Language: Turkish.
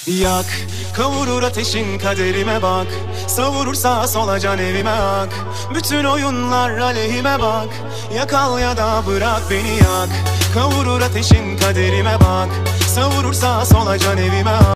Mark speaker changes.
Speaker 1: Yak, kavurur ateşin kaderime bak. Savurur sağa sola can evime ak. Bütün oyunlar aleyhime bak. Yakal ya da bırak beni yak. Kavurur ateşin kaderime bak. Savurur sağa sola can evime ak.